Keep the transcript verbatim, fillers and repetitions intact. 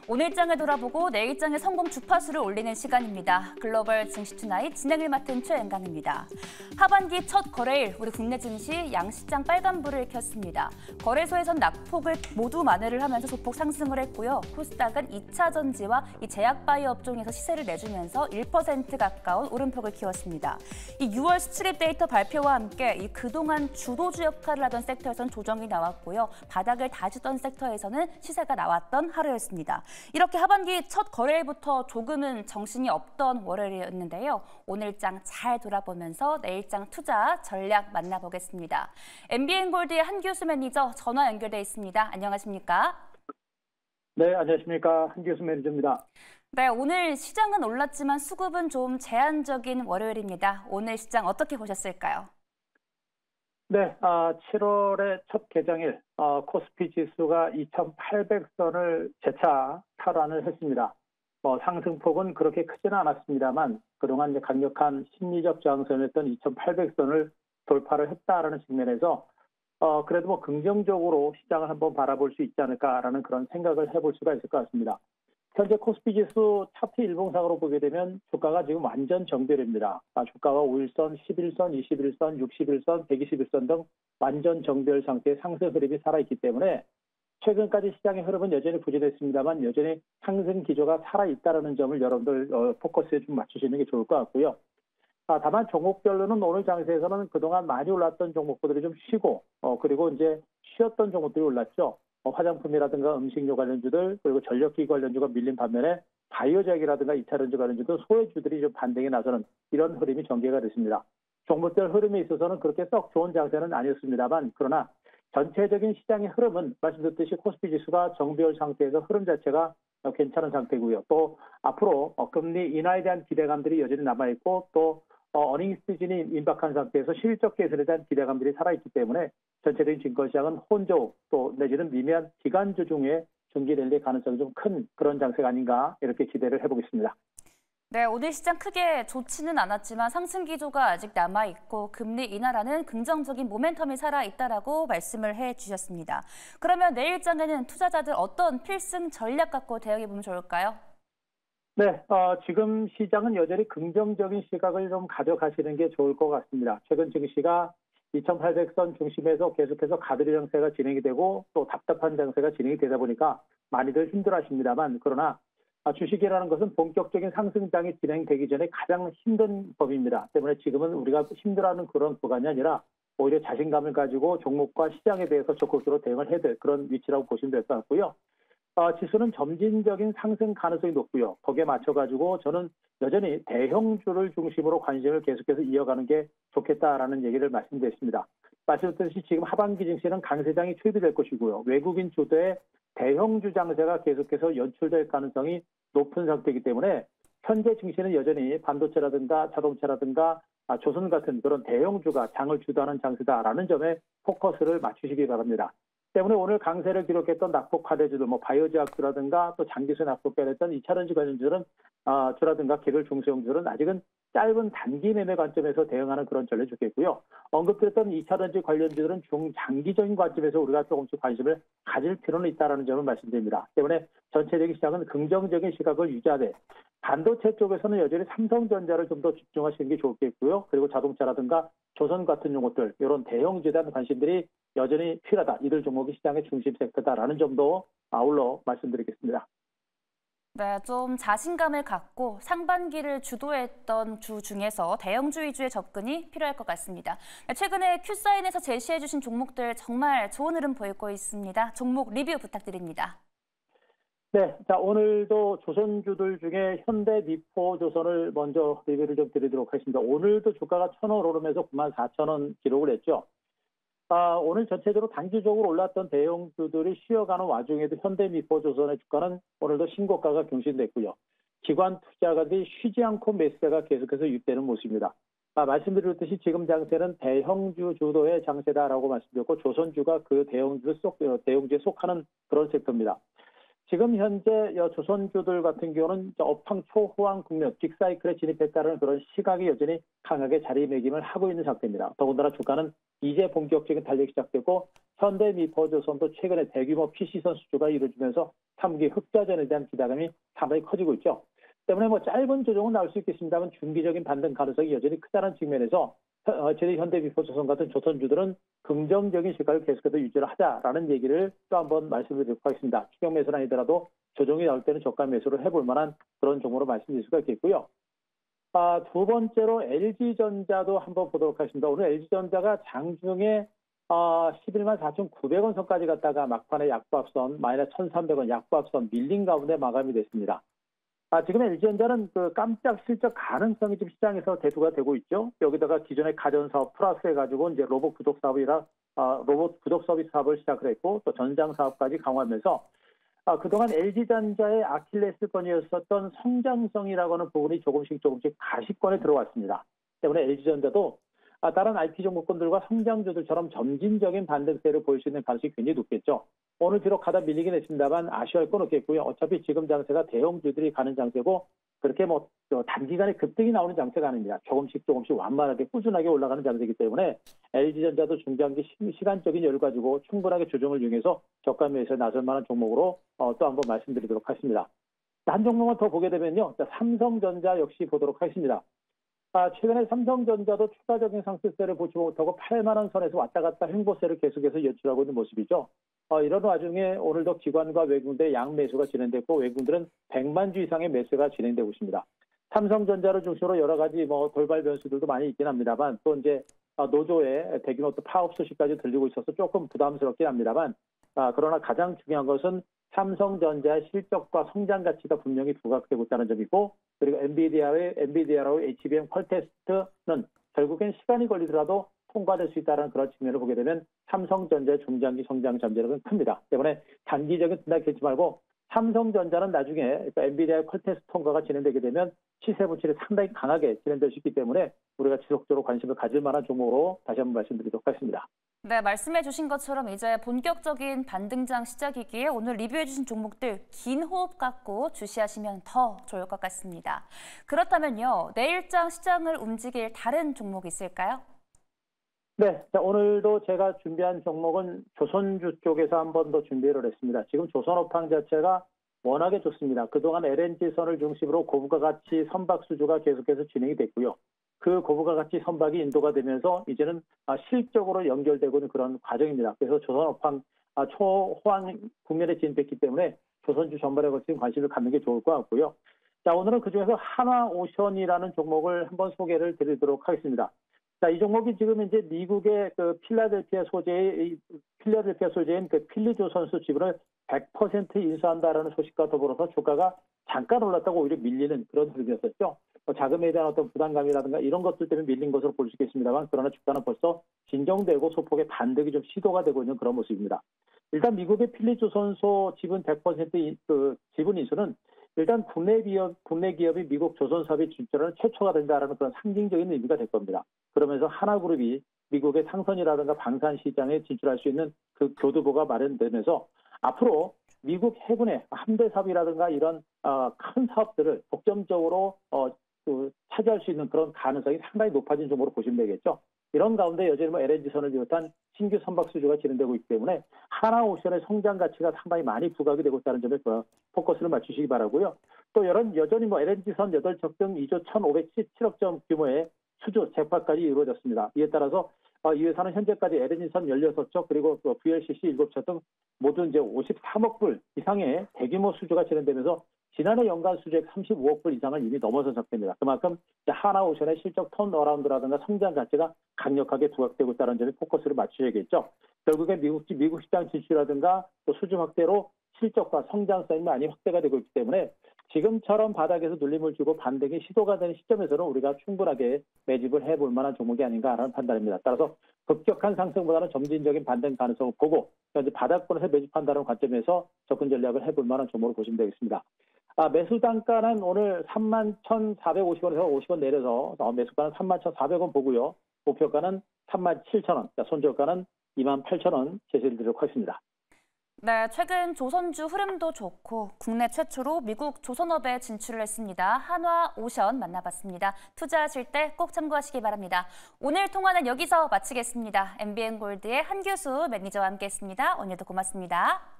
오늘장을 돌아보고 내일장의 성공 주파수를 올리는 시간입니다. 글로벌 증시 투나잇 진행을 맡은 최은강입니다. 하반기 첫 거래일 우리 국내 증시 양시장 빨간불을 켰습니다. 거래소에선 낙폭을 모두 만회를 하면서 소폭 상승을 했고요. 코스닥은 이 차 전지와 이 제약바이오 업종에서 시세를 내주면서 일 퍼센트 가까운 오름폭을 키웠습니다. 이 유월 수출입 데이터 발표와 함께 이 그동안 주도주 역할을 하던 섹터에서는 조정이 나왔고요. 바닥을 다지던 섹터에서는 시세가 나왔던 하루였습니다. 이렇게 하반기 첫 거래일부터 조금은 정신이 없던 월요일이었는데요. 오늘장 잘 돌아보면서 내일장 투자 전략 만나보겠습니다. 엠비엔골드의 한규수 매니저 전화 연결돼 있습니다. 안녕하십니까? 네, 안녕하십니까. 한규수 매니저입니다. 네, 오늘 시장은 올랐지만 수급은 좀 제한적인 월요일입니다. 오늘 시장 어떻게 보셨을까요? 네, 아, 칠월의 첫 개장일 어, 코스피 지수가 이천팔백 선을 재차 탈환을 했습니다. 뭐 상승폭은 그렇게 크지는 않았습니다만 그동안 이제 강력한 심리적 저항선이었던 이천팔백 선을 돌파를 했다라는 측면에서 어, 그래도 뭐 긍정적으로 시장을 한번 바라볼 수 있지 않을까라는 그런 생각을 해볼 수가 있을 것 같습니다. 현재 코스피 지수 차트 일봉상으로 보게 되면 주가가 지금 완전 정별입니다. 아, 주가가 오 일선, 십일 선, 이십일 선, 육십일 선, 백이십일 선 등 완전 정별 상태의 상승 흐름이 살아있기 때문에 최근까지 시장의 흐름은 여전히 부진했습니다만 여전히 상승 기조가 살아있다는 점을 여러분들 어, 포커스에 좀 맞추시는 게 좋을 것 같고요. 아, 다만 종목별로는 오늘 장세에서는 그동안 많이 올랐던 종목들이 좀 쉬고 어, 그리고 이제 쉬었던 종목들이 올랐죠. 화장품이라든가 음식료 관련주들 그리고 전력기기 관련주가 밀린 반면에 바이오제약이라든가 이차전지 관련주도 소외주들이 좀 반등에 나서는 이런 흐름이 전개가 됐습니다. 종목별 흐름에 있어서는 그렇게 썩 좋은 장세는 아니었습니다만 그러나 전체적인 시장의 흐름은 말씀드렸듯이 코스피 지수가 정배열 상태에서 흐름 자체가 괜찮은 상태고요. 또 앞으로 금리 인하에 대한 기대감들이 여전히 남아있고 또 어닝 시즌이 임박한 상태에서 실적 개선에 대한 기대감들이 살아있기 때문에 전체적인 증권시장은 혼조 또 내지는 미미한 기간주 중에 중기 랠리의 가능성이 좀 큰 그런 장세가 아닌가 이렇게 기대를 해보겠습니다. 네, 오늘 시장 크게 좋지는 않았지만 상승 기조가 아직 남아있고 금리 인하라는 긍정적인 모멘텀이 살아있다라고 말씀을 해주셨습니다. 그러면 내일장에는 투자자들 어떤 필승 전략 갖고 대응해보면 좋을까요? 네, 어, 지금 시장은 여전히 긍정적인 시각을 좀 가져가시는 게 좋을 것 같습니다. 최근 증시가 이천팔백 선 중심에서 계속해서 가두리 장세가 진행이 되고 또 답답한 장세가 진행이 되다 보니까 많이들 힘들어하십니다만 그러나 주식이라는 것은 본격적인 상승장이 진행되기 전에 가장 힘든 법입니다. 때문에 지금은 우리가 힘들어하는 그런 구간이 아니라 오히려 자신감을 가지고 종목과 시장에 대해서 적극적으로 대응을 해야 될 그런 위치라고 보시면 될 것 같고요. 어, 지수는 점진적인 상승 가능성이 높고요. 거기에 맞춰가지고 저는 여전히 대형주를 중심으로 관심을 계속해서 이어가는 게 좋겠다라는 얘기를 말씀드렸습니다. 말씀드렸듯이 지금 하반기 증시는 강세장이 투입이 될 것이고요. 외국인 주도의 대형주 장세가 계속해서 연출될 가능성이 높은 상태이기 때문에 현재 증시는 여전히 반도체라든가 자동차라든가 아, 조선 같은 그런 대형주가 장을 주도하는 장세다라는 점에 포커스를 맞추시기 바랍니다. 때문에 오늘 강세를 기록했던 낙폭 과대주들, 뭐 바이오제약주라든가 또 장기수 낙폭을 했던 이차전지 관련주들은 어, 주라든가 개별 중소형주들은 아직은 짧은 단기 매매 관점에서 대응하는 그런 전략이 좋겠고요. 언급드렸던 이차전지 관련주들은 중장기적인 관점에서 우리가 조금씩 관심을 가질 필요는 있다는 점을 말씀드립니다. 때문에 전체적인 시장은 긍정적인 시각을 유지하되 반도체 쪽에서는 여전히 삼성전자를 좀 더 집중하시는 게 좋겠고요. 그리고 자동차라든가 조선 같은 용어들 이런 대형주에 대한 관심들이 여전히 필요하다. 이들 종목이 시장의 중심 섹터다라는 점도 아울러 말씀드리겠습니다. 네, 좀 자신감을 갖고 상반기를 주도했던 주 중에서 대형주 위주의 접근이 필요할 것 같습니다. 최근에 큐사인에서 제시해 주신 종목들 정말 좋은 흐름 보이고 있습니다. 종목 리뷰 부탁드립니다. 네, 자 오늘도 조선주들 중에 현대미포조선을 먼저 리뷰를 좀 드리도록 하겠습니다. 오늘도 주가가 천 원 오르면서 구만 사천 원 기록을 했죠. 아, 오늘 전체적으로 단기적으로 올랐던 대형주들이 쉬어가는 와중에도 현대미포조선의 주가는 오늘도 신고가가 경신됐고요. 기관 투자가들이 쉬지 않고 매수세가 계속해서 유입되는 모습입니다. 아, 말씀드렸듯이 지금 장세는 대형주 주도의 장세다라고 말씀드렸고 조선주가 그 대형주 속, 대형주에 속하는 그런 섹터입니다. 지금 현재 조선주들 같은 경우는 업황 초호황 국면, 빅사이클에 진입했다는 그런 시각이 여전히 강하게 자리매김을 하고 있는 상태입니다. 더군다나 주가는 이제 본격적인 달리기 시작되고 현대미포조선도 최근에 대규모 피씨선 수주가 이루어지면서 삼 기 흑자전에 대한 기대감이 상당히 커지고 있죠. 때문에 뭐 짧은 조정은 나올 수 있겠습니다만 중기적인 반등 가능성이 여전히 크다는 측면에서 저희 현대미포조선 같은 조선주들은 긍정적인 시각을 계속해서 유지를 하자라는 얘기를 또 한번 말씀드리도록 하겠습니다. 추경 매수는 아니더라도 조정이 나올 때는 저가 매수를 해볼 만한 그런 종목으로 말씀드릴 수가 있겠고요. 아, 두 번째로 엘지전자도 한번 보도록 하겠습니다. 오늘 엘지전자가 장중에 어, 십일만 사천구백 원 선까지 갔다가 막판에 약보합선 마이너스 천삼백 원 약보합선 밀린 가운데 마감이 됐습니다. 아, 지금 엘지전자는 그 깜짝 실적 가능성이 지금 시장에서 대두가 되고 있죠. 여기다가 기존의 가전 사업 플러스 해가지고 이제 로봇 구독 사업이라 아, 로봇 구독 서비스 사업을 시작을 했고 또 전장 사업까지 강화하면서 아, 그동안 엘지전자의 아킬레스건이었었던 성장성이라고 하는 부분이 조금씩 조금씩 가시권에 들어왔습니다. 때문에 엘지전자도 아, 다른 아이티 종목군들과 성장주들처럼 점진적인 반등세를 보일 수 있는 가능성이 굉장히 높겠죠. 오늘 비록 가다 밀리긴 했습니다만 아쉬워할 건 없겠고요. 어차피 지금 장세가 대형주들이 가는 장세고 그렇게 뭐 단기간에 급등이 나오는 장세가 아닙니다. 조금씩 조금씩 완만하게 꾸준하게 올라가는 장세이기 때문에 엘지전자도 중장기 시간적인 여유를 가지고 충분하게 조정을 이용해서 저가 매수에 나설 만한 종목으로 어, 또 한번 말씀드리도록 하겠습니다. 한 종목만 더 보게 되면요. 자, 삼성전자 역시 보도록 하겠습니다. 아, 최근에 삼성전자도 추가적인 상승세를 보지 못하고 팔만 원 선에서 왔다 갔다 횡보세를 계속해서 연출하고 있는 모습이죠. 어, 이런 와중에 오늘도 기관과 외국인들의 양매수가 진행됐고 외국인들은 백만 주 이상의 매수가 진행되고 있습니다. 삼성전자를 중심으로 여러 가지 뭐 돌발 변수들도 많이 있긴 합니다만 또 이제 노조의 대규모 또 파업 소식까지 들리고 있어서 조금 부담스럽긴 합니다만 아, 그러나 가장 중요한 것은 삼성전자의 실적과 성장 가치가 분명히 부각되고 있다는 점이고 그리고 엔비디아의 엔비디아라의 에이치비엠 퀄테스트는 결국엔 시간이 걸리더라도 통과될 수 있다는 그런 측면을 보게 되면 삼성전자의 중장기 성장 잠재력은 큽니다. 때문에 단기적인 생각이 들지 말고 삼성전자는 나중에 그러니까 엔비디아의 퀄테스트 통과가 진행되게 되면 시세 분출이 상당히 강하게 진행될 수 있기 때문에 우리가 지속적으로 관심을 가질 만한 종목으로 다시 한번 말씀드리도록 하겠습니다. 네, 말씀해 주신 것처럼 이제 본격적인 반등장 시작이기에 오늘 리뷰해 주신 종목들 긴 호흡 갖고 주시하시면 더 좋을 것 같습니다. 그렇다면요, 내일장 시장을 움직일 다른 종목 있을까요? 네, 자, 오늘도 제가 준비한 종목은 조선주 쪽에서 한 번 더 준비를 했습니다. 지금 조선업황 자체가 워낙에 좋습니다. 그동안 엘엔지선을 중심으로 고부가 가치 선박 수주가 계속해서 진행이 됐고요. 그 고부가 가치 선박이 인도가 되면서 이제는 실적으로 연결되고 있는 그런 과정입니다. 그래서 조선업황 초호황 국면에 진입했기 때문에 조선주 전반에 걸친 관심을 갖는 게 좋을 것 같고요. 자, 오늘은 그중에서 한화오션이라는 종목을 한번 소개를 드리도록 하겠습니다. 자, 이 종목이 지금 이제 미국의 그 필라델피아 소재의, 필라델피아 소재인 그 필리조 선수 지분을 백 퍼센트 인수한다라는 소식과 더불어서 주가가 잠깐 올랐다고 오히려 밀리는 그런 흐름이었었죠. 뭐 자금에 대한 어떤 부담감이라든가 이런 것들 때문에 밀린 것으로 볼 수 있겠습니다만 그러나 주가는 벌써 진정되고 소폭의 반등이 좀 시도가 되고 있는 그런 모습입니다. 일단 미국의 필리조선소 지분 백 퍼센트 그 지분 인수는 일단 국내 기업, 국내 기업이 미국 조선사업에 진출하는 최초가 된다라는 그런 상징적인 의미가 될 겁니다. 그러면서 하나그룹이 미국의 상선이라든가 방산 시장에 진출할 수 있는 그 교두보가 마련되면서 앞으로 미국 해군의 함대 사업이라든가 이런 어, 큰 사업들을 독점적으로 어, 그, 차지할 수 있는 그런 가능성이 상당히 높아진 종목으로 보시면 되겠죠. 이런 가운데 여전히 뭐 엘엔지선을 비롯한 신규 선박 수주가 진행되고 있기 때문에 하나오션의 성장 가치가 상당히 많이 부각이 되고 있다는 점에 포커스를 맞추시기 바라고요. 또 이런 여전히 뭐 엘엔지선 여덟 척 등 이조 천오백십칠억 점 규모의 수주 재파까지 이루어졌습니다. 이에 따라서 이 회사는 현재까지 엘엔지선 열여섯 척 그리고 브이엘씨씨 일곱 척 등 모두 이제 오십삼억 불 이상의 대규모 수주가 진행되면서 지난해 연간 수주액 삼십오억 불 이상을 이미 넘어선 상태입니다. 그만큼 하나오션의 실적 턴어라운드라든가 성장 가치가 강력하게 부각되고 있다는 점에 포커스를 맞추셔야겠죠. 결국에 미국, 미국 시장 진출이라든가 또 수주 확대로 실적과 성장성이 많이 확대가 되고 있기 때문에 지금처럼 바닥에서 눌림을 주고 반등이 시도가 되는 시점에서는 우리가 충분하게 매집을 해볼 만한 종목이 아닌가라는 판단입니다. 따라서 급격한 상승보다는 점진적인 반등 가능성을 보고 현재 바닥권에서 매집한다는 관점에서 접근 전략을 해볼 만한 종목으로 보시면 되겠습니다. 아, 매수 단가는 오늘 삼만 천사백오십 원에서 오십 원 내려서 매수가는 삼만 천사백 원 보고요. 목표가는 삼만 칠천 원, 손절가는 이만 팔천 원 제시를 드리도록 하겠습니다. 네, 최근 조선주 흐름도 좋고 국내 최초로 미국 조선업에 진출을 했습니다. 한화오션 만나봤습니다. 투자하실 때 꼭 참고하시기 바랍니다. 오늘 통화는 여기서 마치겠습니다. 엠비엔 골드의 한 교수 매니저와 함께했습니다. 오늘도 고맙습니다.